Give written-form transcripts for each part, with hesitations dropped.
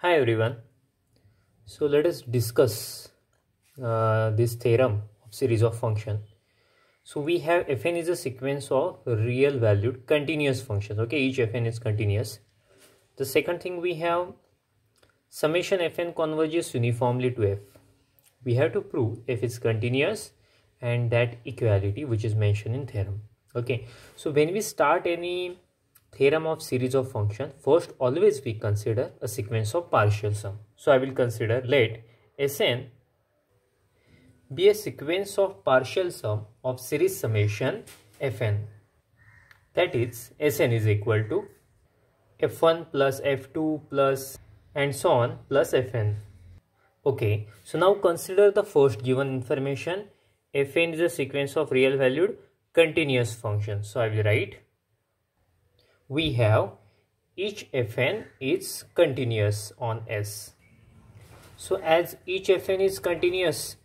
Hi everyone. So let us discuss this theorem of series of function. So we have fn is a sequence of real valued continuous functions. Okay, each fn is continuous. The second thing we have summation fn converges uniformly to f. We have to prove f is continuous and that equality which is mentioned in theorem. Okay, so when we start any theorem of series of function, first always we consider a sequence of partial sum. So I will consider let Sn be a sequence of partial sum of series summation Fn. That is Sn is equal to F1 plus F2 plus and so on plus Fn. Okay, so now consider the first given information. Fn is a sequence of real valued continuous functions. So I will write we have each fn is continuous on S. So as each fn is continuous,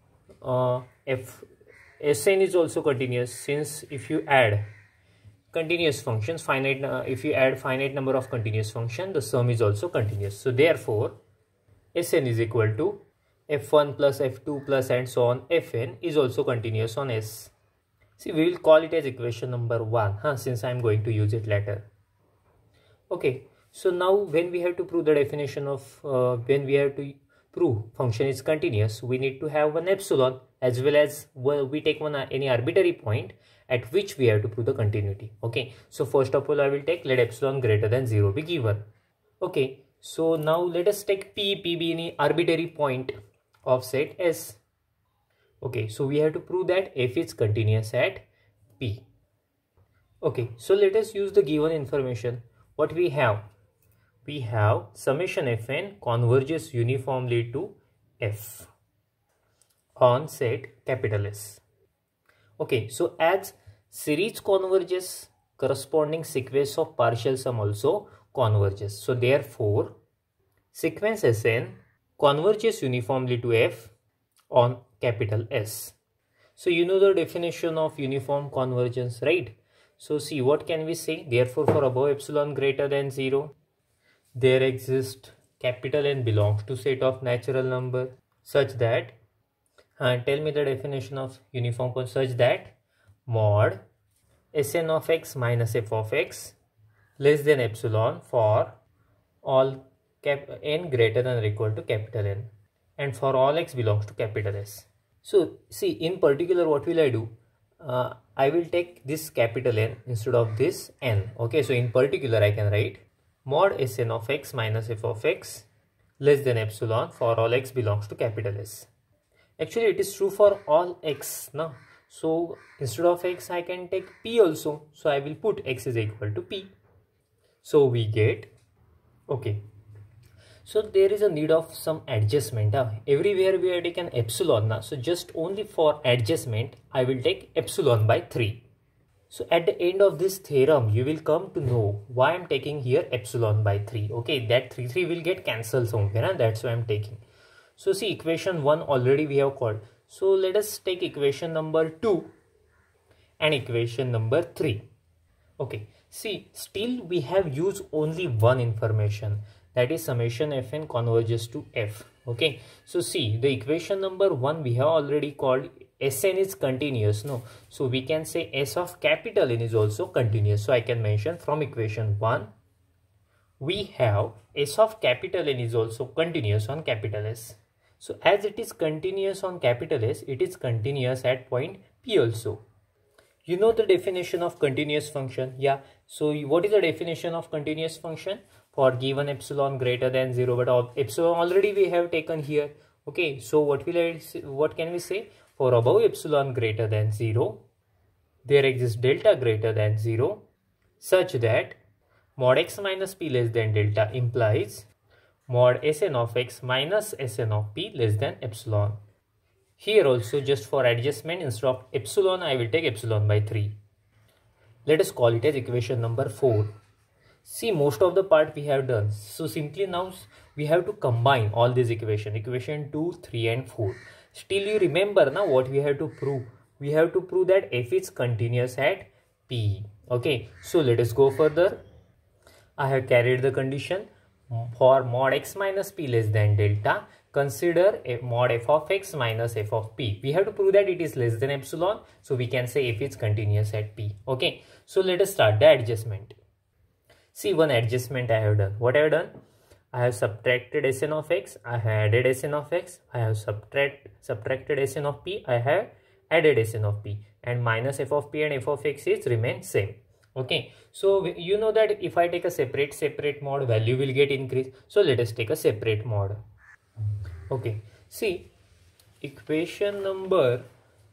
Sn is also continuous, since if you add continuous functions, if you add finite number of continuous function, the sum is also continuous. So therefore Sn is equal to f1 plus f2 plus and so on fn is also continuous on S. See, we will call it as equation number 1 since I am going to use it later. Okay, so now when we have to prove the definition of when we have to prove function is continuous, we need to have one epsilon, as well as we take any arbitrary point at which we have to prove the continuity. Okay, so first of all I will take let epsilon greater than 0 be given. Okay, so now let us take p be any arbitrary point of set S. Okay, so we have to prove that f is continuous at P. Okay, so let us use the given information. What we have? We have summation fn converges uniformly to f on set capital S. Okay, so as series converges, corresponding sequence of partial sum also converges. So therefore, sequence Sn converges uniformly to f on capital S. So you know the definition of uniform convergence, right? So see, what can we say? Therefore, for above epsilon greater than 0, there exists capital N belongs to set of natural number such that, tell me the definition of uniform such that mod Sn of x minus f of x less than epsilon for all n greater than or equal to capital N and for all x belongs to capital S. So see, in particular what will I do? I will take this capital N instead of this n. Okay, so in particular I can write mod Sn of x minus f of x less than epsilon for all x belongs to capital S. Actually it is true for all x now. So instead of x I can take p also. So I will put x is equal to p. So we get, okay. So there is a need of some adjustment. Everywhere we have taken epsilon. So just only for adjustment, I will take epsilon by 3. So at the end of this theorem, you will come to know why I am taking here epsilon by 3. Okay, that 3 will get cancelled somewhere. That's why I am taking. So see, equation 1 already we have called. So let us take equation number 2 and equation number 3. Okay, see, still we have used only one information. That is summation fn converges to f. Okay, so see, the equation number 1 we have already called Sn is continuous. No, so we can say S of capital N is also continuous. So I can mention from equation 1 we have S of capital N is also continuous on capital S. So as it is continuous on capital S, it is continuous at point P also. You know the definition of continuous function? Yeah. So what is the definition of continuous function? For given epsilon greater than 0, but epsilon already we have taken here. Okay, so what can we say? For above epsilon greater than 0, there exists delta greater than 0 such that mod x minus p less than delta implies mod Sn of x minus Sn of p less than epsilon. Here also, just for adjustment, instead of epsilon I will take epsilon by 3. Let us call it as equation number 4. See, most of the part we have done. So simply now we have to combine all these equations, equation 2, 3 and 4. Still you remember now what we have to prove. We have to prove that f is continuous at P. Okay, so let us go further. I have carried the condition. for mod x minus p less than delta, consider a mod f of x minus f of p. We have to prove that it is less than epsilon, so we can say f is continuous at p. Okay, so let us start the adjustment. See, one adjustment I have done. What I have done? I have subtracted Sn of x, I have added Sn of x, I have subtracted Sn of p, I have added Sn of p, and minus f of p and f of x is remain same. Okay, so you know that if I take a separate mod, value will get increased. So let us take a separate mod. Okay, see, equation number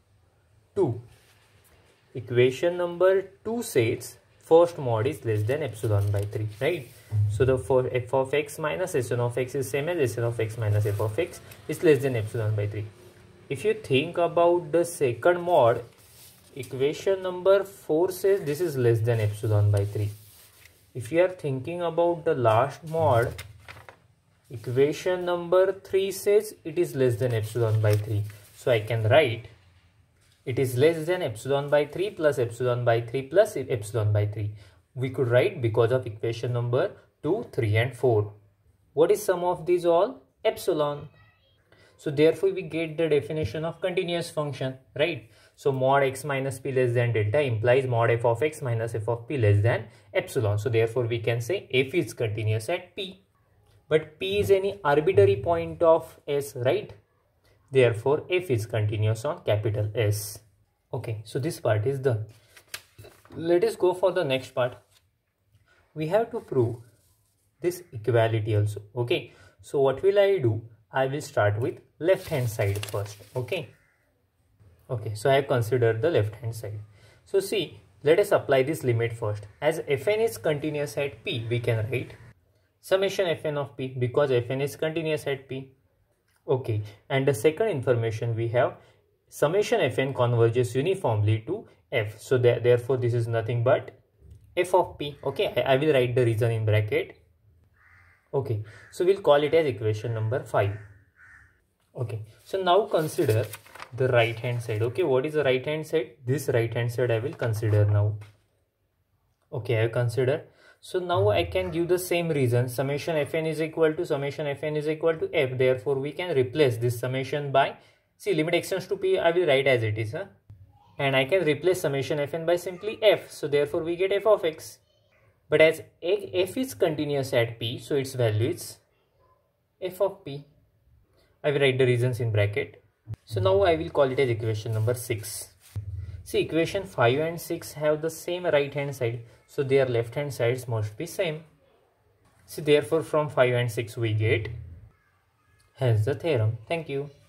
2. Equation number 2 says first mod is less than epsilon by 3, right? So the for f of x minus Sn of x is same as Sn of x minus f of x is less than epsilon by 3. If you think about the second mod, equation number 4 says this is less than epsilon by 3. If you are thinking about the last mod, equation number 3 says it is less than epsilon by 3. So I can write it is less than epsilon by 3 plus epsilon by 3 plus epsilon by 3. We could write because of equation number 2, 3 and 4. What is sum of these all? Epsilon. So therefore we get the definition of continuous function, right? So mod x minus p less than delta implies mod f of x minus f of p less than epsilon. So therefore we can say f is continuous at p. But p is any arbitrary point of S, right? Therefore f is continuous on capital S. Okay, so this part is done. Let us go for the next part. We have to prove this equality also. Okay, so what will I do? I will start with left hand side first. Okay, so I have considered the left hand side. So see, let us apply this limit first. As fn is continuous at p, we can write summation fn of p because fn is continuous at p. Okay, and the second information we have, summation fn converges uniformly to f. So therefore this is nothing but f of p. Okay, I will write the reason in bracket. Okay, so we'll call it as equation number 5. Okay, so now consider the right hand side. Okay, what is the right hand side? This right hand side I will consider now. Okay, I have considered. So now I can give the same reason. Summation fn is equal to f. Therefore we can replace this summation by, see, limit extends to p, I will write as it is, and I can replace summation fn by simply f. So therefore we get f of x. But as f is continuous at p, so its value is f of p. I will write the reasons in bracket. So now I will call it as equation number 6. See, equation 5 and 6 have the same right hand side, so their left hand sides must be same. See, therefore from 5 and 6 we get hence the theorem. Thank you.